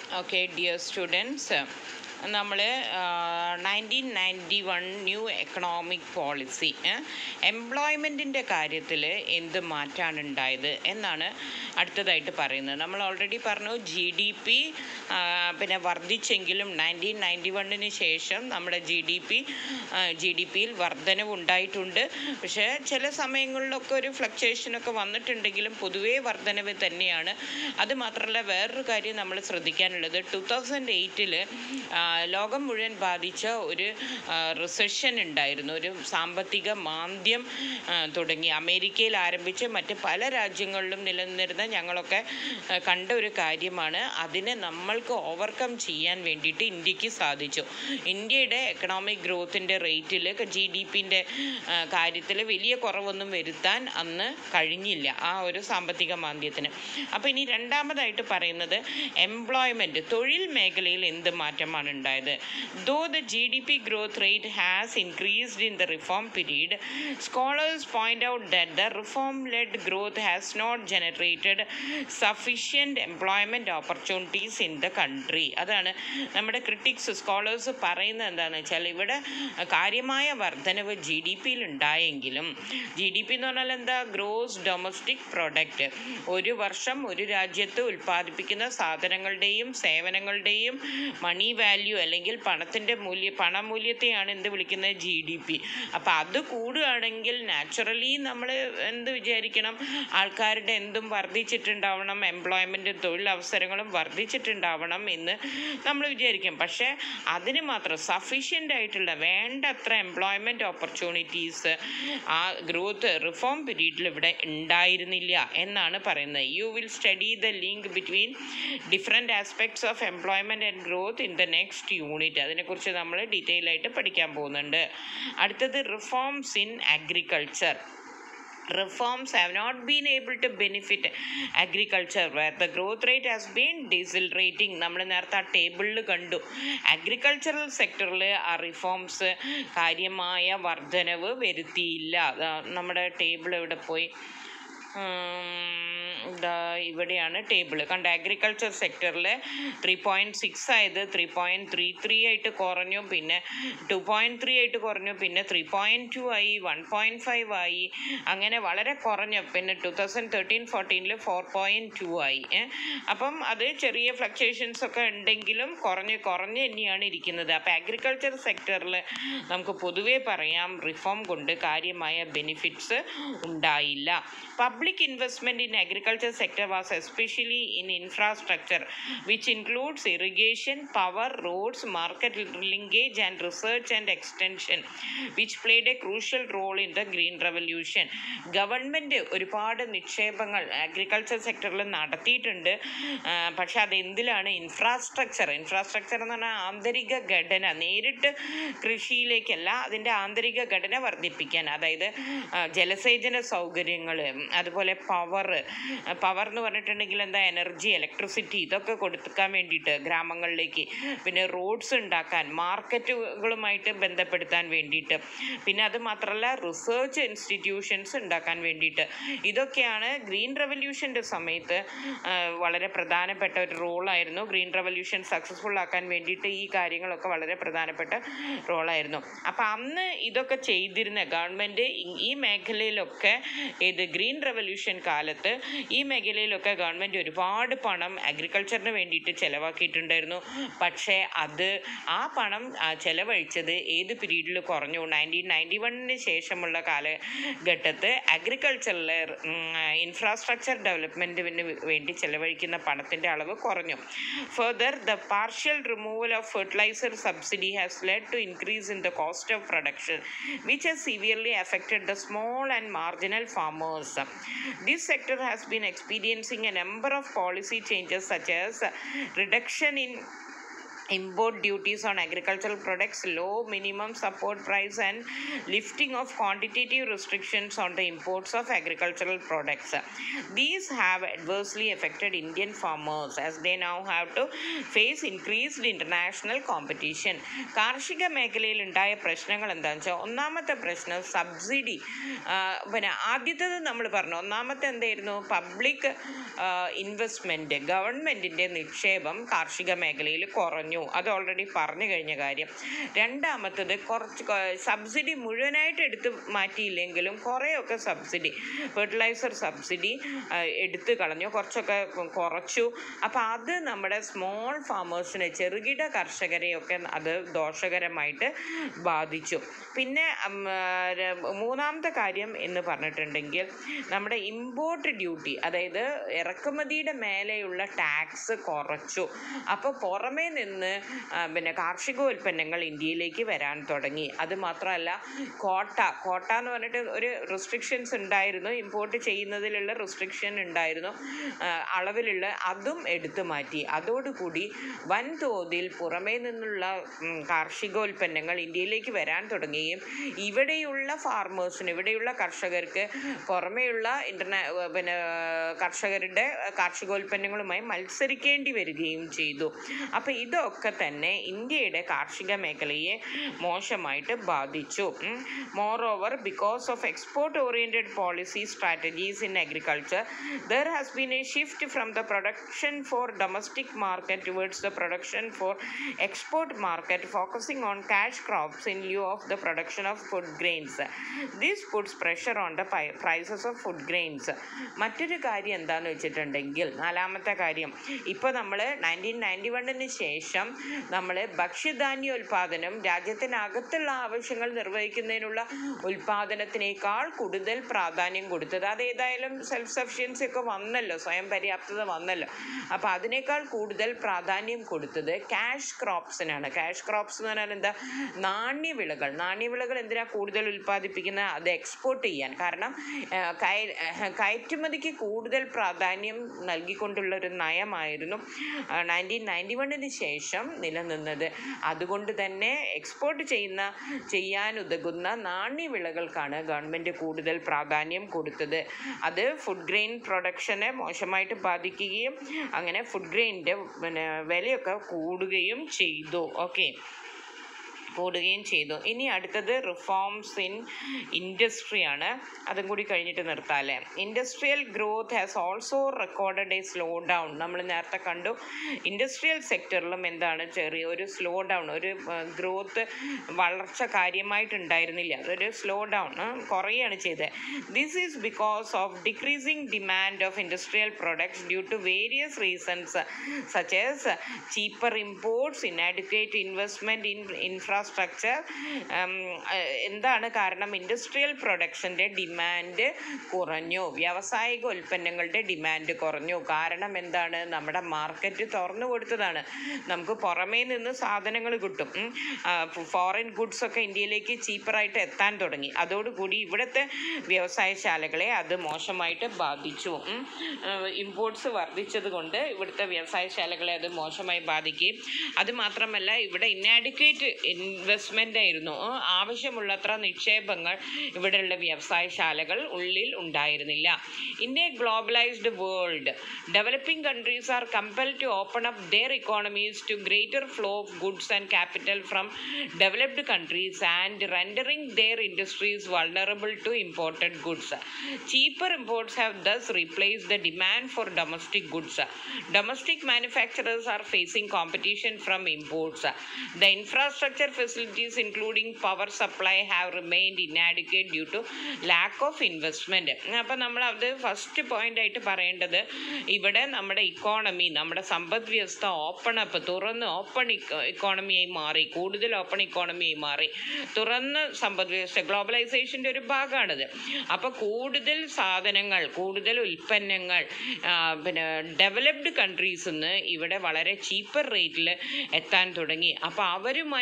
Okay, dear students, നമ്മൾ 1991 new economic policy എംപ്ലോയ്മെൻറ്റിൻ്റെ കാര്യത്തിൽ എന്ത് മാറ്റമാണ് ഉണ്ടായത് എന്നാണ് അടുത്തതായിട്ട് പറയുന്നത്. നമ്മൾ ഓൾറെഡി പറഞ്ഞു GDP പിന്നെ വർദ്ധിച്ചെങ്കിലും 1991 ശേഷം നമ്മുടെ ജി ഡി പിയിൽ വർധനവ് ഉണ്ടായിട്ടുണ്ട്. പക്ഷേ ചില സമയങ്ങളിലൊക്കെ ഒരു ഫ്ലക്ച്വേഷനൊക്കെ വന്നിട്ടുണ്ടെങ്കിലും പൊതുവേ വർധനവ് തന്നെയാണ്. അതുമാത്രമല്ല വേറൊരു കാര്യം നമ്മൾ ശ്രദ്ധിക്കാനുള്ളത് 2008 ലോകം മുഴുവൻ ബാധിച്ച ഒരു റിസഷൻ ഉണ്ടായിരുന്നു. ഒരു സാമ്പത്തിക മാന്ദ്യം തുടങ്ങി അമേരിക്കയിൽ ആരംഭിച്ച് മറ്റ് പല രാജ്യങ്ങളിലും നിലനിന്നിരുന്ന ഞങ്ങളൊക്കെ കണ്ട ഒരു കാര്യമാണ്. അതിനെ നമ്മൾക്ക് ഓവർകം ചെയ്യാൻ വേണ്ടിയിട്ട് ഇന്ത്യക്ക് സാധിച്ചു. ഇന്ത്യയുടെ എക്കണോമിക് ഗ്രോത്തിൻ്റെ റേറ്റിൽ GDPൻ്റെ കാര്യത്തിൽ വലിയ കുറവൊന്നും വരുത്താൻ അന്ന് കഴിഞ്ഞില്ല ആ ഒരു സാമ്പത്തിക മാന്ദ്യത്തിന്. അപ്പോൾ ഇനി രണ്ടാമതായിട്ട് പറയുന്നത് എംപ്ലോയ്മെൻറ്റ്, തൊഴിൽ മേഖലയിൽ എന്ത് മാറ്റമാണ് ഉണ്ടായത്. Though the GDP growth rate has increased in the reform period, scholars point out that the reform-led growth has not generated sufficient employment opportunities in the country. അതാണ് നമ്മുടെ ക്രിട്ടിക്സ് സ്കോളേഴ്സ് പറയുന്നത്. എന്താണെന്ന് വെച്ചാൽ ഇവിടെ കാര്യമായ വർധനവ് GDP ഉണ്ടായെങ്കിലും GDP എന്ന് പറഞ്ഞാൽ എന്താ, ഗ്രോസ് ഡൊമസ്റ്റിക് പ്രൊഡക്റ്റ്. ഒരു വർഷം ഒരു രാജ്യത്ത് ഉൽപ്പാദിപ്പിക്കുന്ന സാധനങ്ങളുടെയും സേവനങ്ങളുടെയും മണി വാല്യൂ അല്ലെങ്കിൽ പണമൂല്യത്തെയാണ് എന്ത് വിളിക്കുന്നത്, GDP. അപ്പം അത് കൂടുകയാണെങ്കിൽ നാച്ചുറലി നമ്മൾ എന്ത് വിചാരിക്കണം, ആൾക്കാരുടെ എന്തും വർദ്ധിച്ചിട്ടുണ്ടാവണം, എംപ്ലോയ്മെൻറ്റും തൊഴിലവസരങ്ങളും വർദ്ധിച്ചിട്ടുണ്ടാവണം എന്ന് നമ്മൾ വിചാരിക്കും. പക്ഷേ അതിന് മാത്രം സഫീഷ്യൻ്റ് ആയിട്ടുള്ള വേണ്ടത്ര എംപ്ലോയ്മെൻറ്റ് ഓപ്പർച്യൂണിറ്റീസ് ആ ഗ്രോത്ത് റിഫോം പീരീഡിൽ ഇവിടെ ഉണ്ടായിരുന്നില്ല എന്നാണ് പറയുന്നത്. You will study the link between different aspects of employment and growth in the next unit. അതിനെക്കുറിച്ച് നമ്മൾ ഡീറ്റെയിൽ ആയിട്ട് പഠിക്കാൻ പോകുന്നുണ്ട്. അടുത്തത് reforms in agriculture. Reforms have not been able to benefit agriculture where the growth rate has been decelerating. നമ്മൾ നേരത്തെ ആ ടേബിളിൽ കണ്ടു. അഗ്രികൾച്ചറൽ സെക്ടറിൽ ആ റിഫോംസ് കാര്യമായ വർധനവ് വരുത്തിയില്ല. നമ്മുടെ ടേബിൾ എവിടെ പോയി, ഇവിടെയാണ് ടേബിൾ കണ്ട. അഗ്രികൾച്ചർ സെക്ടറിൽ 3.6 ആയത് 3.33 ആയിട്ട് കുറഞ്ഞു, പിന്നെ 2.3 ആയിട്ട് കുറഞ്ഞു, പിന്നെ 3.2 ആയി, 1.5 ആയി, അങ്ങനെ വളരെ കുറഞ്ഞു. പിന്നെ 2013-14 4.2 ആയി. അപ്പം അത് ചെറിയ ഫ്ലക്ച്വേഷൻസ് ഒക്കെ ഉണ്ടെങ്കിലും കുറഞ്ഞ് തന്നെയാണ് ഇരിക്കുന്നത്. അപ്പം അഗ്രികൾച്ചർ സെക്ടറിൽ നമുക്ക് പൊതുവേ പറയാം റിഫോം കൊണ്ട് കാര്യമായ ബെനിഫിറ്റ്സ് ഉണ്ടായില്ല. Public investment in agriculture sector was especially in infrastructure which includes irrigation, power, roads, market linkage and research and extension which played a crucial role in the green revolution. Government ഒരുപാട് നിക്ഷേപങ്ങൾ agriculture സെക്ടറിൽ നടത്തിയിട്ടുണ്ട്. പക്ഷെ അതെന്തിലാണ്, infrastructure എന്ന് പറഞ്ഞാൽ ആന്തരിക ഘടന, നേരിട്ട് കൃഷിയിലേക്കല്ല, അതിൻ്റെ ആന്തരിക ഘടന വർദ്ധിപ്പിക്കാൻ, അതായത് ജലസേചന സൗകര്യങ്ങൾ, അതുപോലെ പവർ എന്ന് പറഞ്ഞിട്ടുണ്ടെങ്കിൽ എന്താ, എനർജി, ഇലക്ട്രിസിറ്റി, ഇതൊക്കെ കൊടുക്കാൻ വേണ്ടിയിട്ട് ഗ്രാമങ്ങളിലേക്ക്, പിന്നെ റോഡ്സ് ഉണ്ടാക്കാൻ, മാർക്കറ്റുകളുമായിട്ട് ബന്ധപ്പെടുത്താൻ വേണ്ടിയിട്ട്, പിന്നെ അത് മാത്രമല്ല റിസർച്ച് ഇൻസ്റ്റിറ്റ്യൂഷൻസ് ഉണ്ടാക്കാൻ വേണ്ടിയിട്ട്. ഇതൊക്കെയാണ് ഗ്രീൻ റെവല്യൂഷൻ്റെ സമയത്ത് വളരെ പ്രധാനപ്പെട്ട ഒരു റോളായിരുന്നു. ഗ്രീൻ റെവല്യൂഷൻ സക്സസ്ഫുൾ ആക്കാൻ വേണ്ടിയിട്ട് ഈ കാര്യങ്ങളൊക്കെ വളരെ പ്രധാനപ്പെട്ട റോളായിരുന്നു. അപ്പം അന്ന് ഇതൊക്കെ ചെയ്തിരുന്ന ഗവൺമെൻറ് ഈ മേഖലയിലൊക്കെ ഗ്രീൻ റെവല്യൂഷൻ കാലത്ത് ഈ മേഖലയിലൊക്കെ ഗവൺമെൻറ് ഒരുപാട് പണം അഗ്രികൾച്ചറിന് വേണ്ടിയിട്ട് ചിലവാക്കിയിട്ടുണ്ടായിരുന്നു. പക്ഷേ ആ പണം ചിലവഴിച്ചത് ഏത് പീരീഡിൽ കുറഞ്ഞു, 1991 ശേഷമുള്ള കാലഘട്ടത്ത് അഗ്രികൾച്ചറിലെ ഇൻഫ്രാസ്ട്രക്ചർ ഡെവലപ്മെൻറ്റിന് വേണ്ടി ചിലവഴിക്കുന്ന പണത്തിൻ്റെ അളവ് കുറഞ്ഞു. Further the partial removal of fertiliser subsidy has led to increase in the cost of production which has severely affected the small and marginal farmers. This sector has been experiencing a number of policy changes such as reduction in import duties on agricultural products, low minimum support price, and lifting of quantitative restrictions on the imports of agricultural products. These have adversely affected Indian farmers as they now have to face increased international competition. കാർഷിക മേഖലയിൽ ഉണ്ടായ പ്രശ്നങ്ങൾ എന്താണെന്ന് വെച്ചാൽ, ഒന്നാമത്തെ പ്രശ്നം subsidy. പിന്നെ ആദ്യത്തേത് നമ്മൾ പറഞ്ഞു, ഒന്നാമത്തെ എന്തായിരുന്നു, പബ്ലിക് ഇൻവെസ്റ്റ്മെൻറ്റ്, ഗവൺമെൻറ്റിൻ്റെ നിക്ഷേപം കാർഷിക മേഖലയിൽ കുറഞ്ഞു. അത് ഓൾറെഡി പറഞ്ഞു കഴിഞ്ഞ കാര്യം. രണ്ടാമത്തത് കുറച്ച് സബ്സിഡി മുഴുവനായിട്ട് എടുത്ത് മാറ്റിയില്ലെങ്കിലും കുറേയൊക്കെ സബ്സിഡി, ഫെർട്ടിലൈസർ സബ്സിഡി എടുത്തു കളഞ്ഞു, കുറച്ചൊക്കെ കുറച്ചു. അപ്പോൾ അത് നമ്മുടെ സ്മോൾ ഫാമേഴ്സിനെ, ചെറുകിട കർഷകരെയൊക്കെ അത് ദോഷകരമായിട്ട് ബാധിച്ചു. പിന്നെ മൂന്നാമത്തെ കാര്യം എന്ന് പറഞ്ഞിട്ടുണ്ടെങ്കിൽ നമ്മുടെ ഇമ്പോർട്ട് ഡ്യൂട്ടി, അതായത് ഇറക്കുമതിയുടെ മേലെയുള്ള ടാക്സ് കുറച്ചു. അപ്പോൾ പുറമേ നിന്ന് പിന്നെ കാർഷികോൽപ്പന്നങ്ങൾ ഇന്ത്യയിലേക്ക് വരാൻ തുടങ്ങി. അത് മാത്രമല്ല, കോട്ട എന്ന് പറഞ്ഞിട്ട് ഒരു റെസ്ട്രിക്ഷൻസ് ഉണ്ടായിരുന്നു, ഇമ്പോർട്ട് ചെയ്യുന്നതിലുള്ള റെസ്ട്രിക്ഷൻ ഉണ്ടായിരുന്നു, അളവിലുള്ള, അതും എടുത്തു മാറ്റി. അതോടുകൂടി വൻതോതിൽ പുറമേ നിന്നുള്ള കാർഷികോൽപ്പന്നങ്ങൾ ഇന്ത്യയിലേക്ക് വരാൻ തുടങ്ങുകയും ഇവിടെയുള്ള ഫാർമേഴ്സിന്, ഇവിടെയുള്ള കർഷകർക്ക് പുറമേയുള്ള പിന്നെ കർഷകരുടെ കാർഷികോൽപ്പന്നങ്ങളുമായി മത്സരിക്കേണ്ടി വരികയും ചെയ്തു. അപ്പോൾ ഇതൊക്കെ തന്നെ ഇന്ത്യയുടെ കാർഷിക മേഖലയെ മോശമായിട്ട് ബാധിച്ചു. Moreover, because of export oriented policy strategies in agriculture, there has been a shift from the production for domestic market towards the production for export market, focusing on cash crops in lieu of the production of food grains. This puts pressure on the prices of food grains. മറ്റൊരു കാര്യം എന്താണെന്ന് വെച്ചിട്ടുണ്ടെങ്കിൽ, നാലാമത്തെ കാര്യം, ഇപ്പോൾ നമ്മൾ 1991 ശേഷം നമ്മൾ ഭക്ഷ്യധാന്യോൽപാദനം രാജ്യത്തിനകത്തുള്ള ആവശ്യങ്ങൾ നിർവഹിക്കുന്നതിനുള്ള ഉൽപാദനത്തിനേക്കാൾ കൂടുതൽ പ്രാധാന്യം കൊടുത്തത്. അതേതായാലും സെൽഫ് സഫിഷ്യൻസി ഒക്കെ വന്നല്ലോ, സ്വയം പര്യാപ്തത വന്നല്ലോ. അപ്പോൾ അതിനേക്കാൾ കൂടുതൽ പ്രാധാന്യം കൊടുത്തത് ക്യാഷ് ക്രോപ്സിനാണ്. ക്യാഷ് ക്രോപ്സ് എന്ന് പറഞ്ഞാൽ എന്താ, നാണ്യവിളകൾ. നാണ്യവിളകൾ എന്തിനാണ് കൂടുതൽ ഉൽപ്പാദിപ്പിക്കുന്നത്? അത് എക്സ്പോർട്ട് ചെയ്യാൻ. കാരണം കയറ്റുമതിക്ക് കൂടുതൽ പ്രാധാന്യം നൽകിക്കൊണ്ടുള്ളൊരു നയമായിരുന്നു 1991 ശേഷം നിലനിന്നത്. അതുകൊണ്ട് തന്നെ എക്സ്പോർട്ട് ചെയ്യാനുതകുന്ന നാണ്യവിളകൾക്കാണ് ഗവൺമെൻറ് കൂടുതൽ പ്രാധാന്യം കൊടുത്തത്. അത് ഫുഡ് ഗ്രെയിൻ പ്രൊഡക്ഷനെ മോശമായിട്ട് ബാധിക്കുകയും അങ്ങനെ ഫുഡ് ഗ്രെയിനിൻ്റെ വിലയൊക്കെ കൂടുകയും ചെയ്തു. ഇനി അടുത്തത് റിഫോംസ് ഇൻ ഇൻഡസ്ട്രിയാണ്. അതും കൂടി കഴിഞ്ഞിട്ട് നിർത്താല്ലേ. Industrial growth has also recorded a slowdown. നമ്മൾ നേരത്തെ കണ്ടു, ഇൻഡസ്ട്രിയൽ സെക്ടറിലും എന്താണ്, ചെറിയൊരു സ്ലോ ഡൗൺ, ഒരു ഗ്രോത്ത്, വളർച്ച കാര്യമായിട്ടുണ്ടായിരുന്നില്ല. അതൊരു സ്ലോ ഡൗൺ, കുറയാണ് ചെയ്തത്. This is because of decreasing demand of industrial products due to various reasons such as cheaper imports, inadequate investment in infrastructure. എന്താണ് കാരണം? ഇൻഡസ്ട്രിയൽ പ്രൊഡക്ഷൻ്റെ ഡിമാൻഡ് കുറഞ്ഞു, വ്യാവസായിക ഉൽപ്പന്നങ്ങളുടെ ഡിമാൻഡ് കുറഞ്ഞു. കാരണം എന്താണ്? നമ്മുടെ മാർക്കറ്റ് തുറന്നു കൊടുത്തതാണ്. നമുക്ക് പുറമേ നിന്ന് സാധനങ്ങൾ കിട്ടും, ഫോറിൻ ഗുഡ്സ് ഒക്കെ ഇന്ത്യയിലേക്ക് ചീപ്പറായിട്ട് എത്താൻ തുടങ്ങി. അതോടുകൂടി ഇവിടുത്തെ വ്യവസായശാലകളെ അത് മോശമായിട്ട് ബാധിച്ചു. ഇമ്പോർട്ട്സ് വർദ്ധിച്ചത് കൊണ്ട് ഇവിടുത്തെ വ്യവസായശാലകളെ അത് മോശമായി ബാധിക്കുകയും, അതുമാത്രമല്ല ഇവിടെ ഇന്നാഡിക്വേറ്റ് ഇൻവെസ്റ്റ്മെൻ്റ് ആയിരുന്നു, ആവശ്യമുള്ളത്ര നിക്ഷേപങ്ങൾ ഇവിടെയുള്ള വ്യവസായശാലകൾ ഉള്ളിൽ ഉണ്ടായിരുന്നില്ല. In a globalised world, developing countries are compelled to open up their economies to greater flow of goods and capital from developed countries and rendering their industries vulnerable to imported goods. Cheaper imports have thus replaced the demand for domestic goods. Domestic manufacturers are facing competition from imports. The infrastructure facilities including power supply have remained inadequate due to lack of investment. അപ്പോൾ നമ്മൾ അത് first point ആയിട്ട് പറയേണ്ടത്, ഇവിടെ നമ്മുടെ economy, നമ്മുടെ സമ്പദ് വ്യവസ്ഥ തുറന്ന് ഓപ്പൺ ഇക്കോണമിയായി മാറി, കൂടുതൽ ഓപ്പൺ ഇക്കോണമിയായി മാറി, തുറന്ന് സമ്പദ് വ്യവസ്ഥ, ഗ്ലോബലൈസേഷൻ്റെ ഒരു ഭാഗമാണിത്. അപ്പോൾ കൂടുതൽ സാധനങ്ങൾ, കൂടുതൽ ഉൽപ്പന്നങ്ങൾ പിന്നെ ഡെവലപ്ഡ് കൺട്രീസിൽ നിന്ന് ഇവിടെ വളരെ ചീപ്പർ റേറ്റിൽ എത്താൻ തുടങ്ങി. അപ്പോൾ അവരുമായി കമ്പീറ്റ്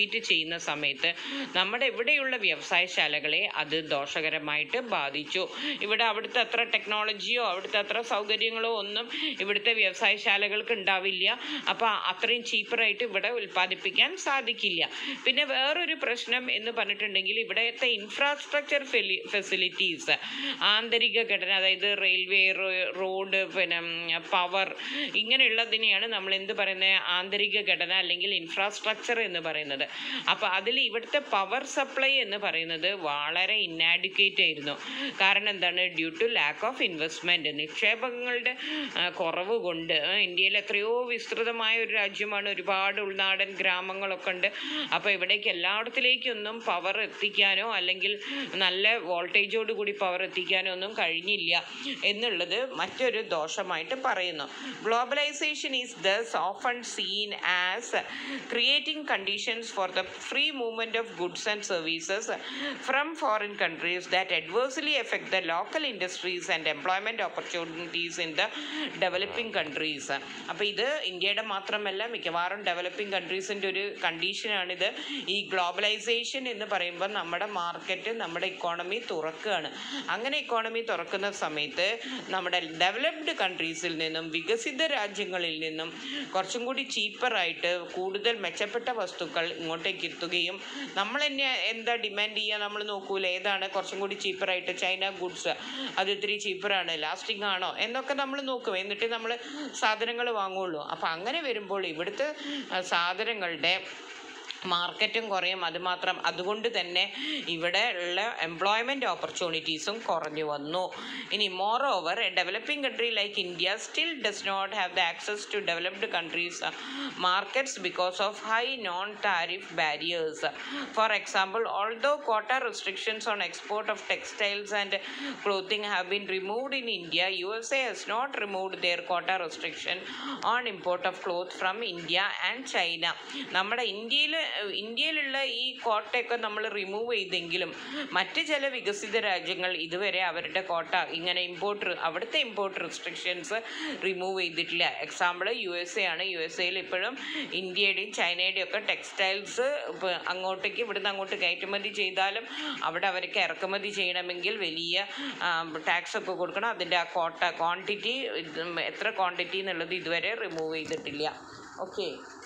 കംപ്ലീറ്റ് ചെയ്യുന്ന സമയത്ത് നമ്മുടെ ഇവിടെയുള്ള വ്യവസായശാലകളെ അത് ദോഷകരമായിട്ട് ബാധിച്ചു. അവിടുത്തെ അത്ര ടെക്നോളജിയോ അവിടുത്തെ അത്ര സൗകര്യങ്ങളോ ഒന്നും ഇവിടുത്തെ വ്യവസായശാലകൾക്ക് ഉണ്ടാവില്ല. അപ്പോൾ അത്രയും ചീപ്പറായിട്ട് ഇവിടെ ഉൽപ്പാദിപ്പിക്കാൻ സാധിക്കില്ല. പിന്നെ വേറൊരു പ്രശ്നം എന്ന് പറഞ്ഞിട്ടുണ്ടെങ്കിൽ ഇവിടുത്തെ ഇൻഫ്രാസ്ട്രക്ചർ ഫെസിലിറ്റീസ്, ആന്തരിക ഘടന, അതായത് റെയിൽവേ, റോഡ്, പിന്നെ പവർ, ഇങ്ങനെയുള്ളതിനെയാണ് നമ്മൾ എന്ത് പറയുന്നത്, ആന്തരിക ഘടന അല്ലെങ്കിൽ ഇൻഫ്രാസ്ട്രക്ചർ എന്ന് പറയുന്നത്. അപ്പോൾ അതിൽ ഇവിടുത്തെ പവർ സപ്ലൈ എന്ന് പറയുന്നത് വളരെ ഇന്നാഡിക്വേറ്റ് ആയിരുന്നു. കാരണം എന്താണ്, due to lack of investment, നിക്ഷേപങ്ങളുടെ കുറവ് കൊണ്ട്. ഇന്ത്യയിൽ എത്രയോ വിസ്തൃതമായ ഒരു രാജ്യമാണ്, ഒരുപാട് ഉൾനാടൻ ഗ്രാമങ്ങളൊക്കെ ഉണ്ട്. അപ്പോൾ ഇവിടേക്ക് എല്ലായിടത്തിലേക്കൊന്നും പവർ എത്തിക്കാനോ അല്ലെങ്കിൽ നല്ല വോൾട്ടേജോട് കൂടി പവർ എത്തിക്കാനോ ഒന്നും കഴിഞ്ഞില്ല എന്നുള്ളത് മറ്റൊരു ദോഷമായിട്ട് പറയുന്നു. Globalisation is thus often seen as creating conditions for the free movement of goods and services from foreign countries that adversely affect the local industries and employment opportunities in the developing countries. അപ്പോൾ ഇത് ഇന്ത്യയുടെ മാത്രമല്ല മിക്കവാറും developing കൺട്രീസിൻ്റെ ഒരു കണ്ടീഷനാണിത്. ഈ globalisation എന്ന് പറയുമ്പോൾ നമ്മുടെ മാർക്കറ്റ്, നമ്മുടെ ഇക്കോണമി തുറക്കുകയാണ്. അങ്ങനെ ഇക്കോണമി തുറക്കുന്ന സമയത്ത് നമ്മുടെ ഡെവലപ്ഡ് കൺട്രീസിൽ നിന്നും, വികസിത രാജ്യങ്ങളിൽ നിന്നും കുറച്ചും കൂടി ചീപ്പറായിട്ട് കൂടുതൽ മെച്ചപ്പെട്ട വസ്തുക്കൾ ഇങ്ങോട്ടേക്ക് എത്തുകയും, നമ്മൾ തന്നെ എന്താ ഡിമാൻഡ് ചെയ്യുക, നമ്മൾ നോക്കൂല ഏതാണ് കുറച്ചും കൂടി ചീപ്പറായിട്ട്, ചൈന ഗുഡ്സ് അത് ഇത്തിരി ചീപ്പറാണ്, ലാസ്റ്റിംഗ് ആണോ എന്നൊക്കെ നമ്മൾ നോക്കും. എന്നിട്ട് നമ്മൾ സാധനങ്ങൾ വാങ്ങുള്ളൂ. അപ്പോൾ അങ്ങനെ വരുമ്പോൾ ഇവിടുത്തെ സാധനങ്ങളുടെ മാർക്കറ്റും കുറയും. അതുകൊണ്ട് തന്നെ ഇവിടെ ഉള്ള എംപ്ലോയ്മെൻറ്റ് ഓപ്പർച്യൂണിറ്റീസും കുറഞ്ഞു വന്നു. ഇനി moreover, a developing country like India still does not have the access to developed countries markets because of high non tariff barriers. For example, although quota restrictions on export of textiles and clothing have been removed in India, USA has not removed their quota restriction on import of cloth from India and China. നമ്മുടെ ഇന്ത്യയിലുള്ള ഈ കോട്ടയൊക്കെ നമ്മൾ remove ചെയ്തെങ്കിലും മറ്റ് ചില വികസിത രാജ്യങ്ങൾ ഇതുവരെ അവരുടെ കോട്ട ഇങ്ങനെ അവിടുത്തെ ഇമ്പോർട്ട് റെസ്ട്രിക്ഷൻസ് റിമൂവ് ചെയ്തിട്ടില്ല. എക്സാമ്പിൾ USA ആണ്. USA ഇപ്പോഴും ഇന്ത്യയുടെയും ചൈനയുടെയും ഒക്കെ ടെക്സ്റ്റൈൽസ് ഇവിടുന്ന് അങ്ങോട്ട് കയറ്റുമതി ചെയ്താലും അവിടെ അവർക്ക് ഇറക്കുമതി ചെയ്യണമെങ്കിൽ വലിയ ടാക്സ് ഒക്കെ കൊടുക്കണം. അതിൻ്റെ ആ ക്വാണ്ടിറ്റി എത്ര ക്വാണ്ടിറ്റി എന്നുള്ളത് ഇതുവരെ റിമൂവ് ചെയ്തിട്ടില്ല. ഓക്കെ.